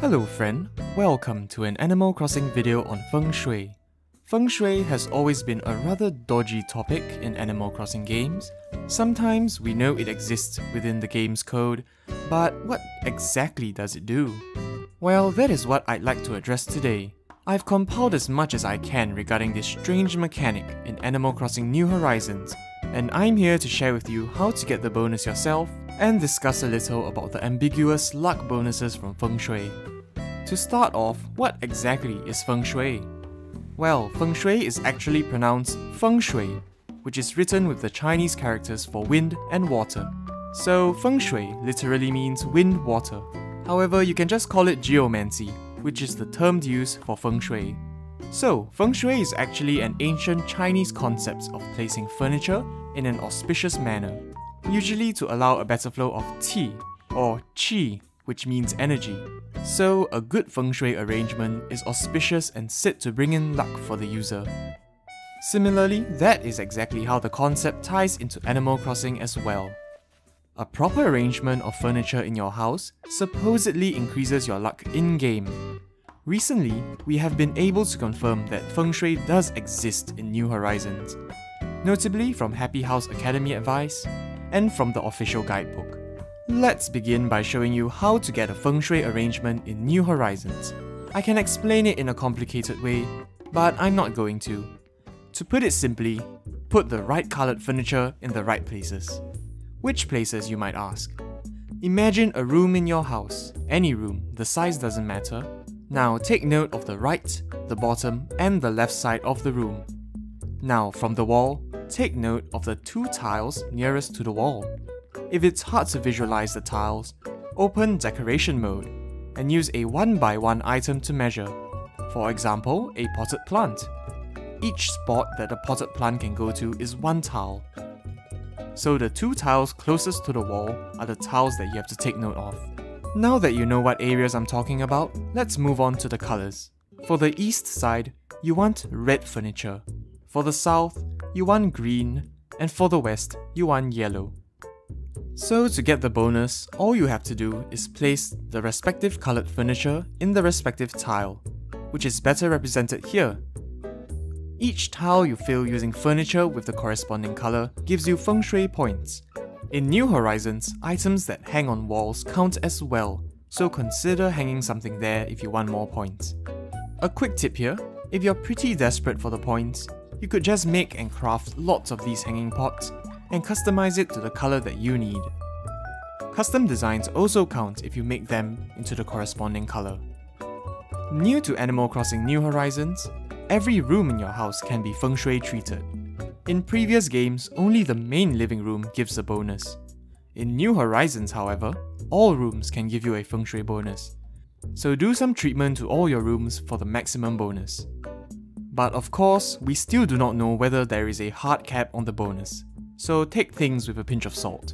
Hello friend, welcome to an Animal Crossing video on Feng Shui. Feng Shui has always been a rather dodgy topic in Animal Crossing games. Sometimes we know it exists within the game's code, but what exactly does it do? Well, that is what I'd like to address today. I've compiled as much as I can regarding this strange mechanic in Animal Crossing New Horizons, and I'm here to share with you how to get the bonus yourself and discuss a little about the ambiguous luck bonuses from Feng Shui. To start off, what exactly is Feng Shui? Well, Feng Shui is actually pronounced Feng Shui, which is written with the Chinese characters for wind and water. So Feng Shui literally means wind-water. However, you can just call it geomancy, which is the term used for Feng Shui. So, Feng Shui is actually an ancient Chinese concept of placing furniture in an auspicious manner, usually to allow a better flow of qi, or qi, which means energy. So, a good Feng Shui arrangement is auspicious and said to bring in luck for the user. Similarly, that is exactly how the concept ties into Animal Crossing as well. A proper arrangement of furniture in your house supposedly increases your luck in-game. Recently, we have been able to confirm that Feng Shui does exist in New Horizons, notably from Happy House Academy advice and from the official guidebook. Let's begin by showing you how to get a Feng Shui arrangement in New Horizons. I can explain it in a complicated way, but I'm not going to. To put it simply, put the right coloured furniture in the right places. Which places, you might ask? Imagine a room in your house. Any room, the size doesn't matter. Now take note of the right, the bottom, and the left side of the room. Now from the wall, take note of the two tiles nearest to the wall. If it's hard to visualize the tiles, open decoration mode and use a 1x1 item to measure. For example, a potted plant. Each spot that the potted plant can go to is one tile. So the two tiles closest to the wall are the tiles that you have to take note of. Now that you know what areas I'm talking about, let's move on to the colours. For the east side, you want red furniture. For the south, you want green. And for the west, you want yellow. So to get the bonus, all you have to do is place the respective coloured furniture in the respective tile, which is better represented here. Each tile you fill using furniture with the corresponding colour gives you Feng Shui points. In New Horizons, items that hang on walls count as well, so consider hanging something there if you want more points. A quick tip here, if you're pretty desperate for the points, you could just make and craft lots of these hanging pots and customize it to the colour that you need. Custom designs also count if you make them into the corresponding colour. New to Animal Crossing New Horizons, every room in your house can be Feng Shui treated. In previous games, only the main living room gives a bonus. In New Horizons, however, all rooms can give you a Feng Shui bonus. So do some treatment to all your rooms for the maximum bonus. But of course, we still do not know whether there is a hard cap on the bonus, so take things with a pinch of salt.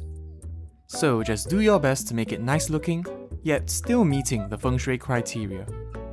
So just do your best to make it nice looking, yet still meeting the Feng Shui criteria.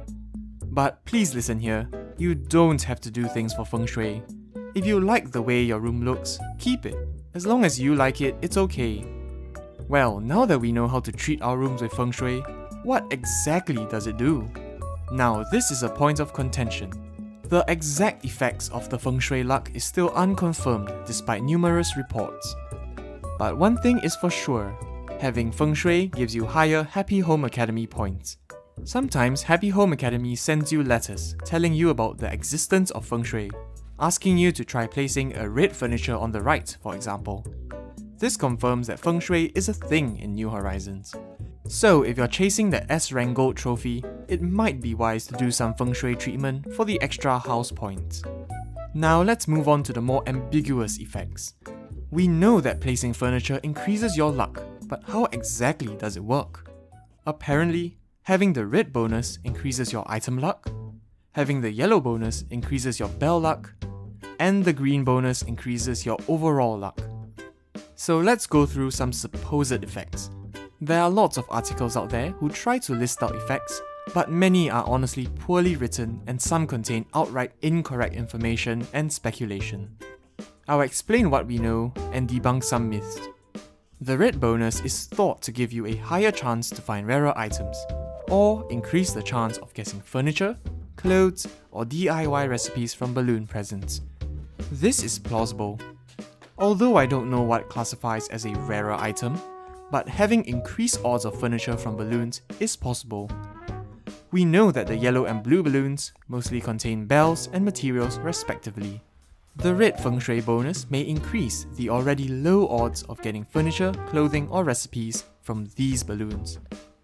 But please listen here, you don't have to do things for Feng Shui. If you like the way your room looks, keep it. As long as you like it, it's okay. Well, now that we know how to treat our rooms with Feng Shui, what exactly does it do? Now this is a point of contention. The exact effects of the Feng Shui luck is still unconfirmed despite numerous reports. But one thing is for sure, having Feng Shui gives you higher Happy Home Academy points. Sometimes Happy Home Academy sends you letters telling you about the existence of Feng Shui, asking you to try placing a red furniture on the right, for example. This confirms that Feng Shui is a thing in New Horizons. So if you're chasing the S-Rank Gold trophy, it might be wise to do some Feng Shui treatment for the extra house points. Now let's move on to the more ambiguous effects. We know that placing furniture increases your luck, but how exactly does it work? Apparently, having the red bonus increases your item luck, having the yellow bonus increases your bell luck, and the green bonus increases your overall luck. So let's go through some supposed effects. There are lots of articles out there who try to list out effects, but many are honestly poorly written and some contain outright incorrect information and speculation. I'll explain what we know and debunk some myths. The red bonus is thought to give you a higher chance to find rarer items. or increase the chance of getting furniture, clothes, or DIY recipes from balloon presents. This is plausible. Although I don't know what classifies as a rarer item, but having increased odds of furniture from balloons is possible. We know that the yellow and blue balloons mostly contain bells and materials respectively. The red feng shui bonus may increase the already low odds of getting furniture, clothing, or recipes from these balloons.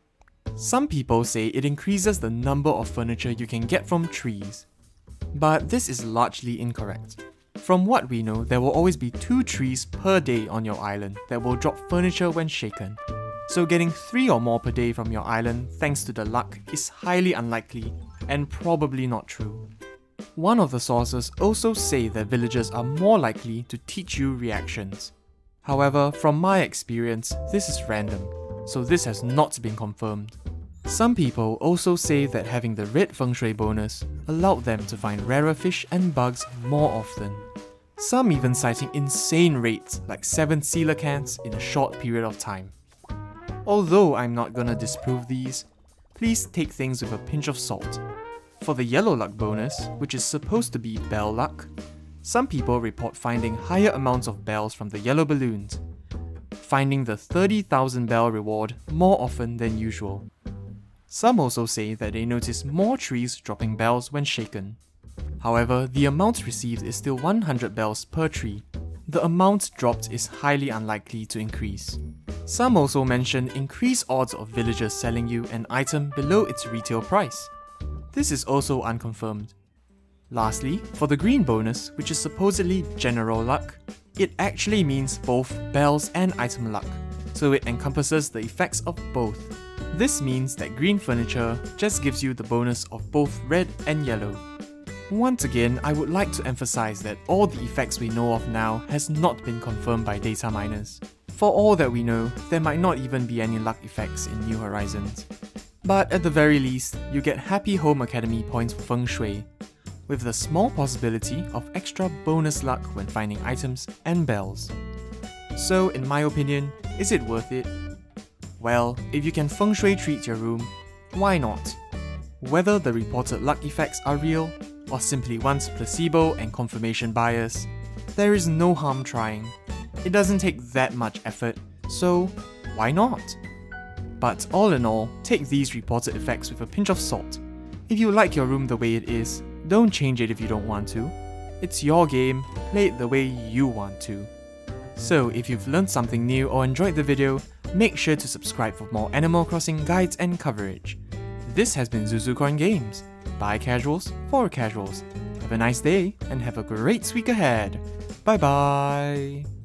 Some people say it increases the number of furniture you can get from trees. But this is largely incorrect. From what we know, there will always be 2 trees per day on your island that will drop furniture when shaken. So getting 3 or more per day from your island thanks to the luck is highly unlikely and probably not true. One of the sources also say that villagers are more likely to teach you reactions. However, from my experience, this is random, so this has not been confirmed. Some people also say that having the red feng shui bonus allowed them to find rarer fish and bugs more often. Some even citing insane rates like 7 coelacanths in a short period of time. Although I'm not gonna disprove these, please take things with a pinch of salt. For the yellow luck bonus, which is supposed to be bell luck, some people report finding higher amounts of bells from the yellow balloons, finding the 30,000 bell reward more often than usual. Some also say that they notice more trees dropping bells when shaken. However, the amount received is still 100 bells per tree. The amount dropped is highly unlikely to increase. Some also mention increased odds of villagers selling you an item below its retail price. This is also unconfirmed. Lastly, for the green bonus, which is supposedly general luck, it actually means both bells and item luck, so it encompasses the effects of both. This means that green furniture just gives you the bonus of both red and yellow. Once again, I would like to emphasize that all the effects we know of now has not been confirmed by data miners. For all that we know, there might not even be any luck effects in New Horizons. But at the very least, you get Happy Home Academy points for Feng Shui, with the small possibility of extra bonus luck when finding items and bells. So in my opinion, is it worth it? Well, if you can Feng Shui treat your room, why not? Whether the reported luck effects are real, or simply one's placebo and confirmation bias, there is no harm trying. It doesn't take that much effort, so why not? But all in all, take these reported effects with a pinch of salt. If you like your room the way it is, don't change it if you don't want to. It's your game, play it the way you want to. So if you've learned something new or enjoyed the video, make sure to subscribe for more Animal Crossing guides and coverage. This has been Zuzucoin Games, by casuals for casuals. Have a nice day and have a great week ahead. Bye bye!